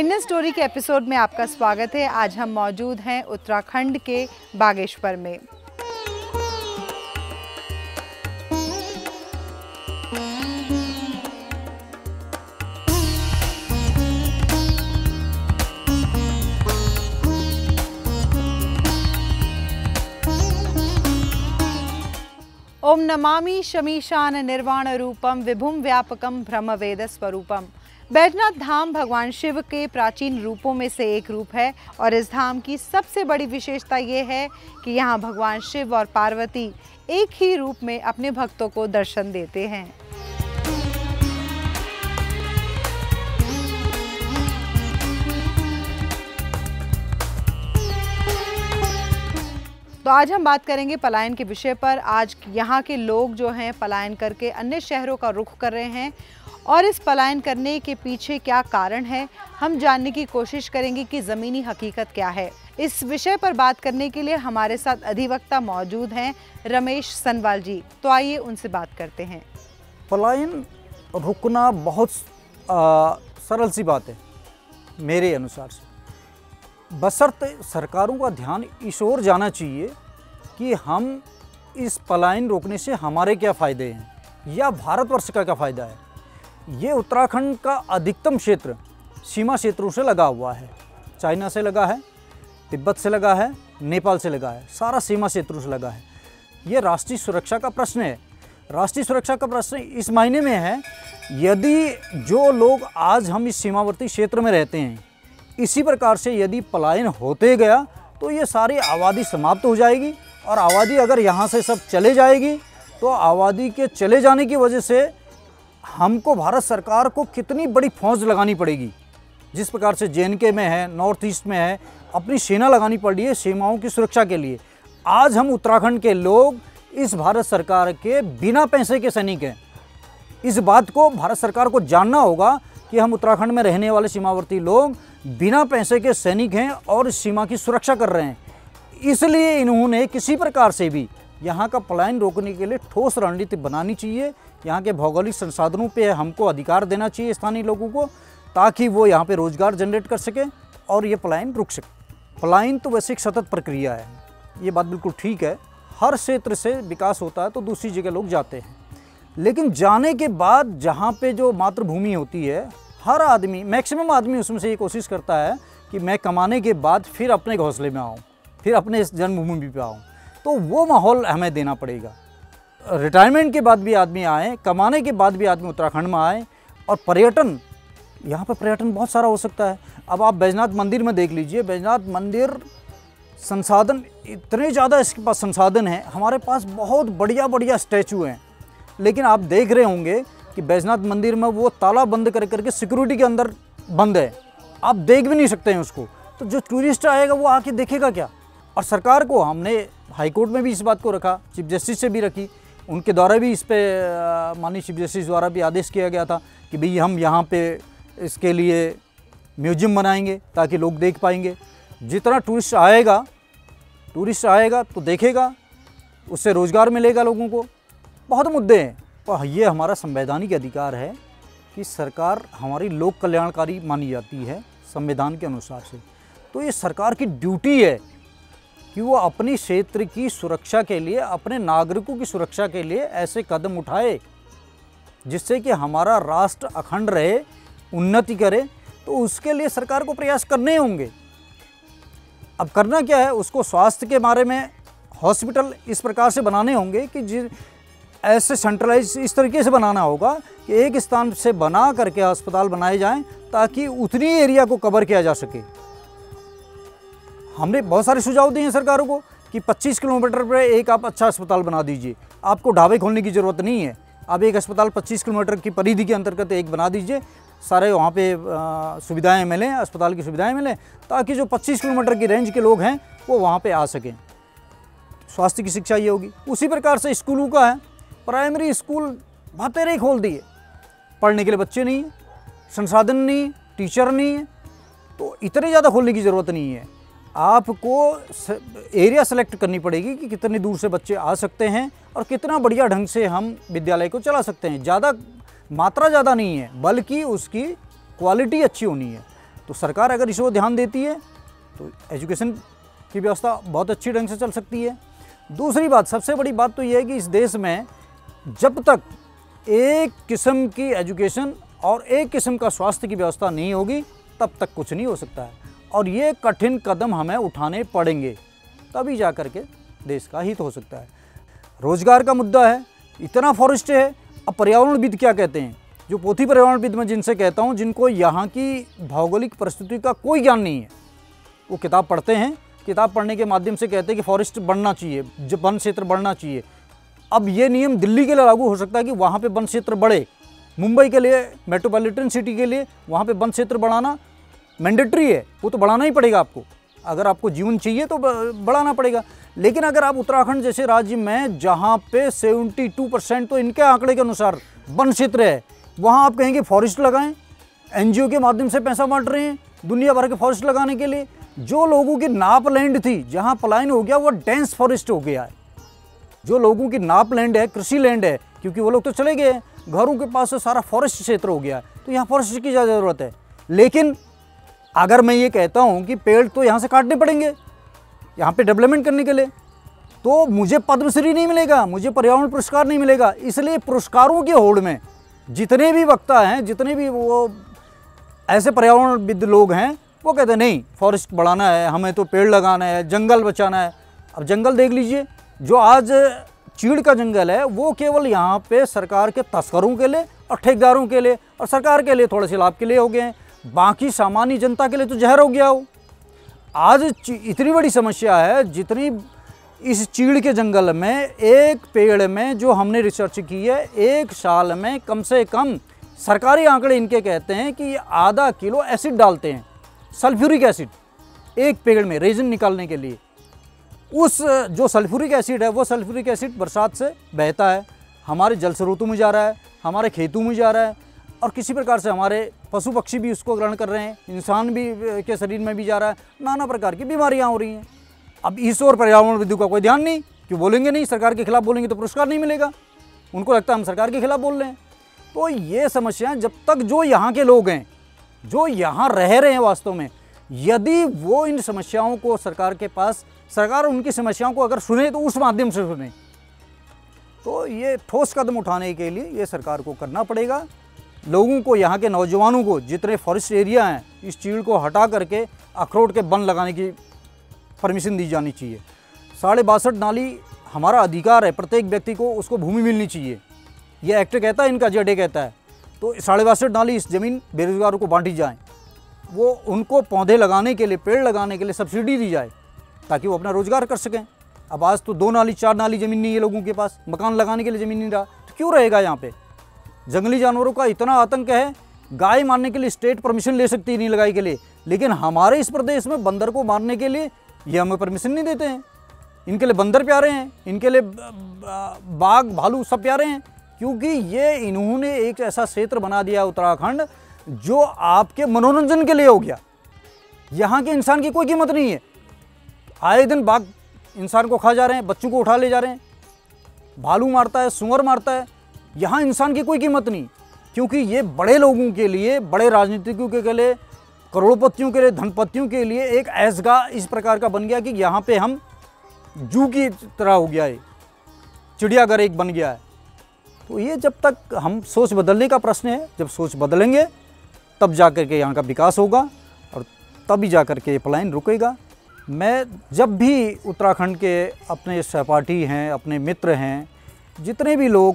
Indian story के episode में आपका स्वागत है। आज हम मौजूद हैं उत्तराखंड के बागेश्वर में। ओम नमामि शमीशान निर्वाण रूपम विभुम व्यापकम ब्रह्म वेद स्वरूपम। बैजनाथ धाम भगवान शिव के प्राचीन रूपों में से एक रूप है और इस धाम की सबसे बड़ी विशेषता ये है कि यहाँ भगवान शिव और पार्वती एक ही रूप में अपने भक्तों को दर्शन देते हैं। तो आज हम बात करेंगे पलायन के विषय पर। आज यहाँ के लोग जो हैं पलायन करके अन्य शहरों का रुख कर रहे हैं और इस पलायन करने के पीछे क्या कारण है, हम जानने की कोशिश करेंगे कि ज़मीनी हकीकत क्या है। इस विषय पर बात करने के लिए हमारे साथ अधिवक्ता मौजूद हैं रमेश सनवाल जी। तो आइए उनसे बात करते हैं। पलायन रुकना बहुत सरल सी बात है मेरे अनुसार से, बशर्ते सरकारों का ध्यान इस ओर जाना चाहिए कि हम इस पलायन रोकने से हमारे क्या फ़ायदे हैं या भारतवर्ष का क्या फ़ायदा है। ये उत्तराखंड का अधिकतम क्षेत्र सीमा क्षेत्रों से लगा हुआ है। चाइना से लगा है, तिब्बत से लगा है, नेपाल से लगा है, सारा सीमा क्षेत्रों से लगा है। ये राष्ट्रीय सुरक्षा का प्रश्न है। राष्ट्रीय सुरक्षा का प्रश्न इस मायने में है, यदि जो लोग आज हम इस सीमावर्ती क्षेत्र में रहते हैं इसी प्रकार से यदि पलायन होते गया तो ये सारी आबादी समाप्त हो जाएगी और आबादी अगर यहाँ से सब चले जाएगी तो आबादी के चले जाने की वजह से हमको भारत सरकार को कितनी बड़ी फौज लगानी पड़ेगी। जिस प्रकार से JNK में है, नॉर्थ ईस्ट में है, अपनी सेना लगानी पड़ रही है सीमाओं की सुरक्षा के लिए। आज हम उत्तराखंड के लोग इस भारत सरकार के बिना पैसे के सैनिक हैं। इस बात को भारत सरकार को जानना होगा कि हम उत्तराखंड में रहने वाले सीमावर्ती लोग बिना पैसे के सैनिक हैं और इस सीमा की सुरक्षा कर रहे हैं। इसलिए इन्होंने किसी प्रकार से भी यहाँ का पलायन रोकने के लिए ठोस रणनीति बनानी चाहिए। यहाँ के भौगोलिक संसाधनों पे हमको अधिकार देना चाहिए स्थानीय लोगों को, ताकि वो यहाँ पे रोजगार जनरेट कर सके और ये पलायन रुक सके। पलायन तो वैसे एक सतत प्रक्रिया है, ये बात बिल्कुल ठीक है। हर क्षेत्र से विकास होता है तो दूसरी जगह लोग जाते हैं, लेकिन जाने के बाद जहाँ पे जो मातृभूमि होती है, हर आदमी, मैक्सिमम आदमी उसमें से ये कोशिश करता है कि मैं कमाने के बाद फिर अपने घोंसले में आऊँ, फिर अपने जन्मभूमि पे आऊँ। तो वो माहौल हमें देना पड़ेगा। रिटायरमेंट के बाद भी आदमी आए, कमाने के बाद भी आदमी उत्तराखंड में आए। और पर्यटन, यहाँ पर पर्यटन बहुत सारा हो सकता है। अब आप बैजनाथ मंदिर में देख लीजिए, बैजनाथ मंदिर संसाधन इतने ज़्यादा इसके पास संसाधन हैं, हमारे पास बहुत बढ़िया बढ़िया स्टैचू हैं, लेकिन आप देख रहे होंगे कि बैजनाथ मंदिर में वो ताला बंद कर करके सिक्योरिटी के अंदर बंद है, आप देख भी नहीं सकते हैं उसको। तो जो टूरिस्ट आएगा वो आके देखेगा क्या। और सरकार को हमने हाईकोर्ट में भी इस बात को रखा, चीफ जस्टिस से भी रखी, उनके द्वारा भी इस पे माननीय चीफ जस्टिस द्वारा भी आदेश किया गया था कि भाई हम यहाँ पे इसके लिए म्यूजियम बनाएंगे ताकि लोग देख पाएंगे। जितना टूरिस्ट आएगा तो देखेगा, उससे रोज़गार मिलेगा लोगों को। बहुत मुद्दे हैं और ये हमारा संवैधानिक अधिकार है कि सरकार हमारी लोक कल्याणकारी मानी जाती है संविधान के अनुसार से। तो ये सरकार की ड्यूटी है कि वो अपनी क्षेत्र की सुरक्षा के लिए, अपने नागरिकों की सुरक्षा के लिए ऐसे कदम उठाए जिससे कि हमारा राष्ट्र अखंड रहे, उन्नति करे। तो उसके लिए सरकार को प्रयास करने होंगे। अब करना क्या है, उसको स्वास्थ्य के बारे में हॉस्पिटल इस प्रकार से बनाने होंगे कि ऐसे सेंट्रलाइज इस तरीके से बनाना होगा कि एक स्थान से बना करके अस्पताल बनाए जाएं ताकि उतनी एरिया को कवर किया जा सके। हमने बहुत सारे सुझाव दिए हैं सरकारों को कि 25 किलोमीटर पर एक आप अच्छा अस्पताल बना दीजिए, आपको ढाबे खोलने की ज़रूरत नहीं है। आप एक अस्पताल 25 किलोमीटर की परिधि के अंतर्गत एक बना दीजिए, सारे वहाँ पे सुविधाएं मिलें, अस्पताल की सुविधाएं मिलें, ताकि जो 25 किलोमीटर की रेंज के लोग हैं वो वहाँ पे आ सकें। स्वास्थ्य की शिक्षा ये होगी। उसी प्रकार से स्कूलों का है, प्राइमरी स्कूल बतेरे खोल दिए, पढ़ने के लिए बच्चे नहीं है, संसाधन नहीं, टीचर नहीं है, तो इतने ज़्यादा खोलने की ज़रूरत नहीं है। आपको एरिया सेलेक्ट करनी पड़ेगी कि कितने दूर से बच्चे आ सकते हैं और कितना बढ़िया ढंग से हम विद्यालय को चला सकते हैं। ज़्यादा मात्रा ज़्यादा नहीं है, बल्कि उसकी क्वालिटी अच्छी होनी है। तो सरकार अगर इस ओर ध्यान देती है तो एजुकेशन की व्यवस्था बहुत अच्छी ढंग से चल सकती है। दूसरी बात, सबसे बड़ी बात तो ये है कि इस देश में जब तक एक किस्म की एजुकेशन और एक किस्म का स्वास्थ्य की व्यवस्था नहीं होगी तब तक कुछ नहीं हो सकता है, और ये कठिन कदम हमें उठाने पड़ेंगे, तभी जा कर के देश का हित हो सकता है। रोजगार का मुद्दा है, इतना फॉरेस्ट है। अब पर्यावरणविद क्या कहते हैं, जो पोथी पर्यावरणविद मैं जिनसे कहता हूँ, जिनको यहाँ की भौगोलिक परिस्थिति का कोई ज्ञान नहीं है, वो किताब पढ़ते हैं, किताब पढ़ने के माध्यम से कहते हैं कि फॉरेस्ट बढ़ना चाहिए, जो वन क्षेत्र बढ़ना चाहिए। अब ये नियम दिल्ली के लिए लागू हो सकता है कि वहाँ पे वन क्षेत्र बढ़े, मुंबई के लिए, मेट्रोपॉलिटन सिटी के लिए वहाँ पे वन क्षेत्र बढ़ाना मैंडेटरी है, वो तो बढ़ाना ही पड़ेगा आपको, अगर आपको जीवन चाहिए तो बढ़ाना पड़ेगा। लेकिन अगर आप उत्तराखंड जैसे राज्य में जहाँ पे 72% तो इनके आंकड़े के अनुसार वन क्षेत्र है, वहाँ आप कहेंगे फॉरेस्ट लगाएं, एनजीओ के माध्यम से पैसा बांट रहे हैं दुनिया भर के फॉरेस्ट लगाने के लिए। जो लोगों की नाप लैंड थी, जहाँ पलायन हो गया, वो डेंस फॉरेस्ट हो गया है। जो लोगों की नाप लैंड है, कृषि लैंड है, क्योंकि वो लोग तो चले गए हैं, घरों के पास से सारा फॉरेस्ट क्षेत्र हो गया है, तो यहाँ फॉरेस्ट की ज़्यादा ज़रूरत है। लेकिन अगर मैं ये कहता हूँ कि पेड़ तो यहाँ से काटने पड़ेंगे यहाँ पे डेवलपमेंट करने के लिए, तो मुझे पद्मश्री नहीं मिलेगा, मुझे पर्यावरण पुरस्कार नहीं मिलेगा। इसलिए पुरस्कारों की होड़ में जितने भी वक्ता हैं, जितने भी वो ऐसे पर्यावरणविद लोग हैं, वो कहते हैं नहीं फॉरेस्ट बढ़ाना है, हमें तो पेड़ लगाना है, जंगल बचाना है। अब जंगल देख लीजिए, जो आज चीड़ का जंगल है वो केवल यहाँ पे सरकार के तस्करों के लिए और ठेकेदारों के लिए और सरकार के लिए थोड़े से लाभ के लिए हो गए हैं, बाकी सामान्य जनता के लिए तो जहर हो गया हो। आज इतनी बड़ी समस्या है, जितनी इस चीड़ के जंगल में एक पेड़ में जो हमने रिसर्च की है, एक साल में कम से कम सरकारी आंकड़े इनके कहते हैं कि आधा किलो एसिड डालते हैं, सल्फ्यूरिक एसिड, एक पेड़ में रेजिन निकालने के लिए। उस जो सल्फ्यूरिक एसिड है, वो सल्फ्यूरिक एसिड बरसात से बहता है, हमारे जल स्रोतों में जा रहा है, हमारे खेतों में जा रहा है, और किसी प्रकार से हमारे पशु पक्षी भी उसको ग्रहण कर रहे हैं, इंसान भी के शरीर में भी जा रहा है, नाना प्रकार की बीमारियां हो रही हैं। अब इस ओर पर्यावरणविदों का कोई ध्यान नहीं, क्यों बोलेंगे नहीं, सरकार के खिलाफ बोलेंगे तो पुरस्कार नहीं मिलेगा, उनको लगता है हम सरकार के खिलाफ बोल रहे हैं। तो ये समस्याएं जब तक जो यहाँ के लोग हैं, जो यहाँ रह रहे हैं वास्तव में, यदि वो इन समस्याओं को सरकार के पास, सरकार उनकी समस्याओं को अगर सुने तो उस माध्यम से सुने, तो ये ठोस कदम उठाने के लिए ये सरकार को करना पड़ेगा। लोगों को, यहाँ के नौजवानों को, जितने फॉरेस्ट एरिया हैं, इस चीड़ को हटा करके अखरोट के वन लगाने की परमिशन दी जानी चाहिए। 62.5 नाली हमारा अधिकार है, प्रत्येक व्यक्ति को उसको भूमि मिलनी चाहिए, ये एक्ट कहता है, इनका जेडे कहता है। तो 62.5 नाली इस ज़मीन बेरोजगारों को बांटी जाए, वो उनको पौधे लगाने के लिए, पेड़ लगाने के लिए सब्सिडी दी जाए, ताकि वो अपना रोजगार कर सकें। अब आज तो 2 नाली 4 नाली ज़मीन नहीं है लोगों के पास, मकान लगाने के लिए ज़मीन नहीं रहा, तो क्यों रहेगा यहाँ पे। जंगली जानवरों का इतना आतंक है, गाय मारने के लिए स्टेट परमिशन ले सकती है नहीं लगाई के लिए, लेकिन हमारे इस प्रदेश में बंदर को मारने के लिए ये हमें परमिशन नहीं देते हैं। इनके लिए बंदर प्यारे हैं, इनके लिए बाघ भालू सब प्यारे हैं, क्योंकि ये इन्होंने एक ऐसा क्षेत्र बना दिया उत्तराखंड जो आपके मनोरंजन के लिए हो गया। यहाँ के इंसान की कोई कीमत नहीं है, आए दिन बाघ इंसान को खा जा रहे हैं, बच्चों को उठा ले जा रहे हैं, भालू मारता है, सुअर मारता है, यहाँ इंसान की कोई कीमत नहीं, क्योंकि ये बड़े लोगों के लिए, बड़े राजनीतिकों के लिए, करोड़पतियों के लिए, धनपतियों के लिए एक ऐसगा इस प्रकार का बन गया कि यहाँ पे हम जू की तरह हो गया है, चिड़ियाघर एक बन गया है। तो ये जब तक हम सोच बदलने का प्रश्न है, जब सोच बदलेंगे तब जा कर के यहाँ का विकास होगा और तभी जा कर के पलायन रुकेगा। मैं जब भी उत्तराखंड के अपने सहपाठी हैं, अपने मित्र हैं, जितने भी लोग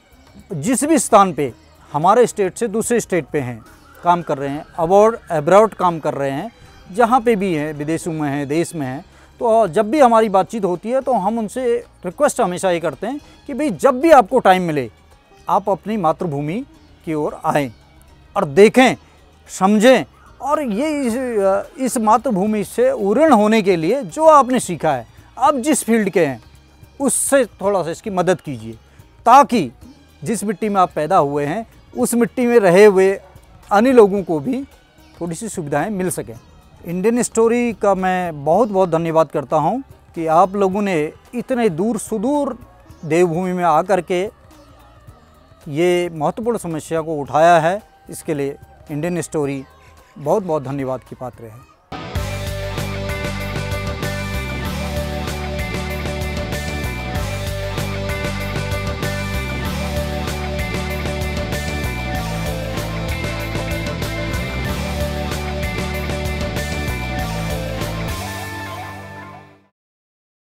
जिस भी स्थान पे हमारे स्टेट से दूसरे स्टेट पे हैं, काम कर रहे हैं, अब्रॉड काम कर रहे हैं, जहाँ पे भी हैं, विदेशों में हैं, देश में हैं, तो जब भी हमारी बातचीत होती है तो हम उनसे रिक्वेस्ट हमेशा ये करते हैं कि भाई जब भी आपको टाइम मिले आप अपनी मातृभूमि की ओर आएँ और देखें, समझें, और ये इस मातृभूमि से उऋण होने के लिए जो आपने सीखा है, आप जिस फील्ड के हैं, उससे थोड़ा सा इसकी मदद कीजिए, ताकि जिस मिट्टी में आप पैदा हुए हैं उस मिट्टी में रहे हुए अन्य लोगों को भी थोड़ी सी सुविधाएं मिल सकें। इंडियन स्टोरी का मैं बहुत बहुत धन्यवाद करता हूं कि आप लोगों ने इतने दूर सुदूर देवभूमि में आकर के ये महत्वपूर्ण समस्या को उठाया है। इसके लिए इंडियन स्टोरी बहुत बहुत धन्यवाद की पात्र है।